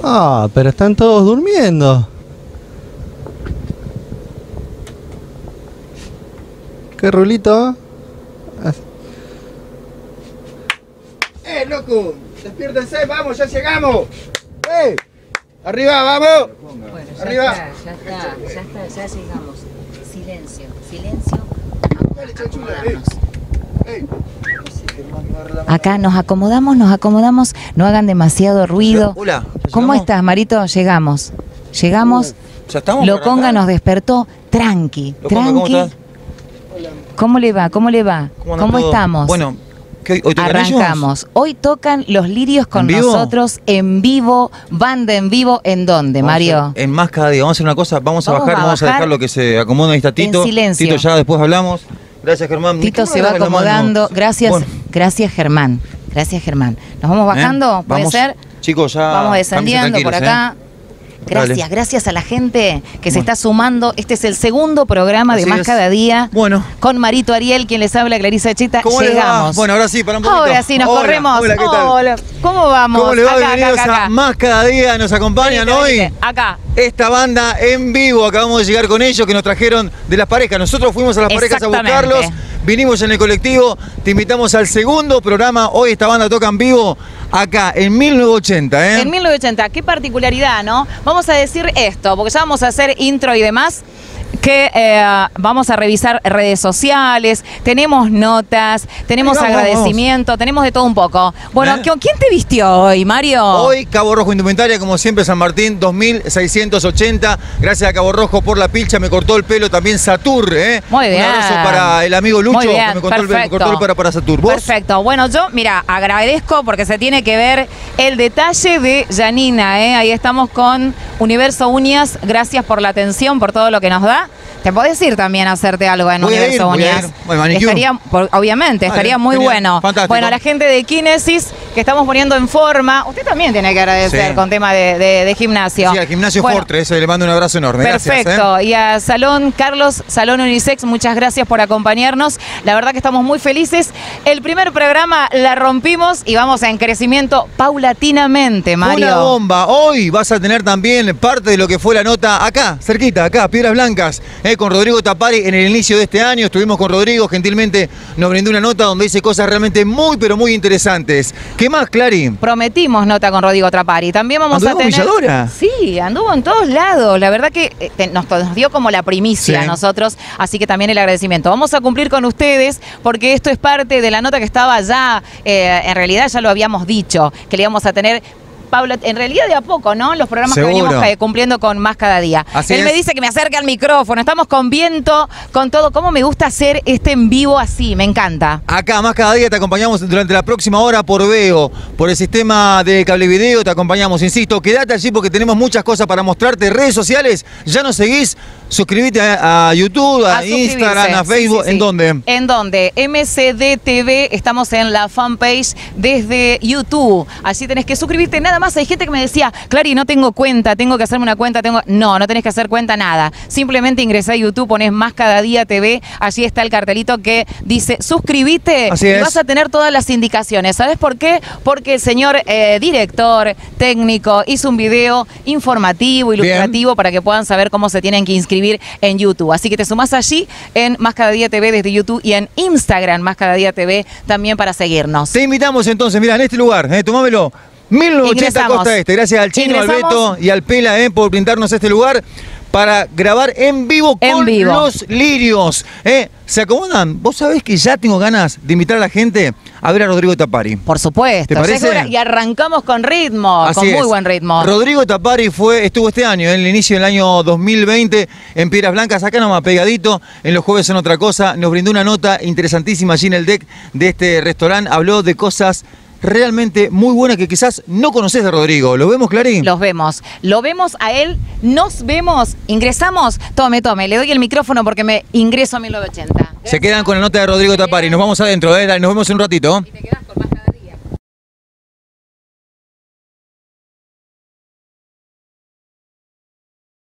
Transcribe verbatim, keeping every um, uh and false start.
Ah, pero están todos durmiendo. ¿Qué rulito? ¡Eh, loco! ¡Despiértense! ¡Vamos, ya llegamos! ¡Eh! ¡Arriba, vamos! Bueno, ya ¡Arriba! está, ya está, ya está, ya llegamos. Silencio, silencio. Dale, chanchula, Acomodarnos. ¡Eh! Acá nos acomodamos, nos acomodamos, no hagan demasiado ruido. Hola. ¿Cómo estás, Marito? Llegamos. Llegamos. ¿Ya estamos? Loconga nos despertó. Tranqui, Loconga, ¿cómo tranqui. estás? ¿Cómo le va? ¿Cómo le va? ¿Cómo, ¿Cómo todo? estamos? Bueno, ¿qué hoy, hoy tocan Arrancamos. ellos? Hoy tocan los lirios con ¿En vivo? nosotros en vivo. Banda en vivo. ¿En dónde, Vamos a Mario? hacer- En más cada día. Vamos a hacer una cosa. Vamos a Vamos bajar, a vamos a bajar dejar lo que se acomoda. Ahí está Tito. en silencio. Tito, ya después hablamos. Gracias, Germán. Tito ¿Qué se me va das la mano? acomodando. Gracias, Bueno, gracias, Germán. Gracias, Germán. ¿Nos vamos ¿eh? bajando? ¿Puede Vamos, ser? Chicos, ya. Vamos descendiendo cálmense por tranquilos, acá. Gracias, Dale. gracias a la gente que se Bueno. está sumando. Este es el segundo programa de Así Más es. Cada Día. Bueno. Con Marito Ariel, quien les habla, Clarisa Chita. ¿Cómo les va? Llegamos. Bueno, ahora sí, para un poquito. Ahora sí, nos Hola, corremos. hola, ¿qué tal? Hola. ¿Cómo vamos? ¿Cómo les va? Acá, acá, Bienvenidos acá, acá. a Más Cada Día. Nos acompañan Venite, hoy. venite. Acá. Esta banda en vivo, acabamos de llegar con ellos, que nos trajeron de las parejas. Nosotros fuimos a las parejas a Exactamente. buscarlos, vinimos en el colectivo, te invitamos al segundo programa. Hoy esta banda toca en vivo acá en mil novecientos ochenta, ¿eh? En mil novecientos ochenta, qué particularidad, ¿no? Vamos a decir esto, porque ya vamos a hacer intro y demás, que eh, vamos a revisar redes sociales, tenemos notas, tenemos Ahí vamos, agradecimiento, tenemos de todo un poco. Bueno, ¿Eh? ¿con quién te vistió hoy, Mario? Hoy Cabo Rojo Indumentaria, como siempre, San Martín, dos mil seiscientos ochenta. Gracias a Cabo Rojo por la pilcha, me cortó el pelo también Satur, ¿eh? Muy bien. Un abrazo para el amigo Lucho, Muy bien, que me cortó, el, me perfecto. cortó el pelo para Satur. ¿Vos? Perfecto. Bueno, yo, mira, agradezco porque se tiene que ver el detalle de Janina, ¿eh? Ahí estamos con Universo Uñas. Gracias por la atención, por todo lo que nos da. Te podés ir también a hacerte algo en Voy a Universo ir, voy a Uñas. ir. Bueno, manicure. Estaría, por- obviamente, Vale, estaría muy genial, bueno. fantástico. Bueno, a la gente de Kinesis que estamos poniendo en forma. Usted también tiene que agradecer Sí. con tema de, de- de gimnasio. Sí, al gimnasio Bueno, Fortress, le mando un abrazo enorme. Perfecto. Gracias, ¿eh? Y a Salón Carlos, Salón Unisex, muchas gracias por acompañarnos. La verdad que estamos muy felices. El primer programa la rompimos y vamos en crecimiento paulatinamente, Mario. Una bomba. Hoy vas a tener también parte de lo que fue la nota acá, cerquita, acá, Piedras Blancas, eh, con Rodrigo Tapari en el inicio de este año. Estuvimos con Rodrigo, gentilmente nos brindó una nota donde dice cosas realmente muy, pero muy interesantes. ¿Qué más, Clary? Prometimos nota con Rodrigo Trapari. También vamos ¿Anduvo a tener. con Villadora? Sí, anduvo en todos lados. La verdad que eh, te- nos, nos dio como la primicia Sí. a nosotros, así que también el agradecimiento. Vamos a cumplir con ustedes porque esto es parte de la nota que estaba ya, eh, en realidad ya lo habíamos dicho, que le íbamos a tener. Paula, en realidad de a poco, ¿no? Los programas Seguro. que venimos eh, cumpliendo con Más Cada Día. Así Él es. me dice que me acerque al micrófono, estamos con viento, con todo. ¿Cómo me gusta hacer este en vivo así? Me encanta. Acá, más cada día, te acompañamos durante la próxima hora por Veo, por el sistema de cable video, te acompañamos, insisto, quédate allí porque tenemos muchas cosas para mostrarte. Redes sociales, ya nos seguís, suscríbete a, a YouTube, a, A Instagram, suscribirse. a Facebook, Sí, sí, ¿en sí. dónde? ¿En dónde? M C D T V, estamos en la fanpage desde YouTube. Allí tenés que suscribirte, nada más. Hay gente que me decía, Clary, no tengo cuenta, tengo que hacerme una cuenta, tengo. No, no tenés que hacer cuenta, nada. Simplemente ingresá a YouTube, ponés Más Cada Día T V, allí está el cartelito que dice suscribite Así y es. vas a tener todas las indicaciones. ¿Sabes por qué? Porque el señor eh, director, técnico, hizo un video informativo, ilustrativo, para que puedan saber cómo se tienen que inscribir en YouTube. Así que te sumás allí en Más Cada Día T V desde YouTube y en Instagram Más Cada Día T V también para seguirnos. Te invitamos entonces, mira, en este lugar, eh, tomámelo. mil novecientos ochenta Ingresamos. Costa Este. Gracias al Chino, al Ingresamos. Beto y al Pela eh, por brindarnos este lugar para grabar en vivo En con vivo. los lirios. Eh. ¿Se acomodan? Vos sabés que ya tengo ganas de invitar a la gente a ver a Rodrigo Tapari. Por supuesto. ¿Te parece? Ya es hora. Y arrancamos con ritmo, Así con muy es. buen ritmo. Rodrigo Tapari fue, estuvo este año, en el inicio del año dos mil veinte, en Piedras Blancas, acá nomás pegadito, en Los Jueves Son Otra Cosa. Nos brindó una nota interesantísima allí en el deck de este restaurante. Habló de cosas realmente muy buenas que quizás no conocés de Rodrigo. ¿Lo vemos, Clarín? Los vemos. Lo vemos a él, nos vemos, ingresamos. Tome, tome, le doy el micrófono porque me ingreso a mil novecientos ochenta. Se quedan con la nota de Rodrigo Tapari. Nos vamos adentro, ¿eh? Dale, nos vemos en un ratito. Y te quedás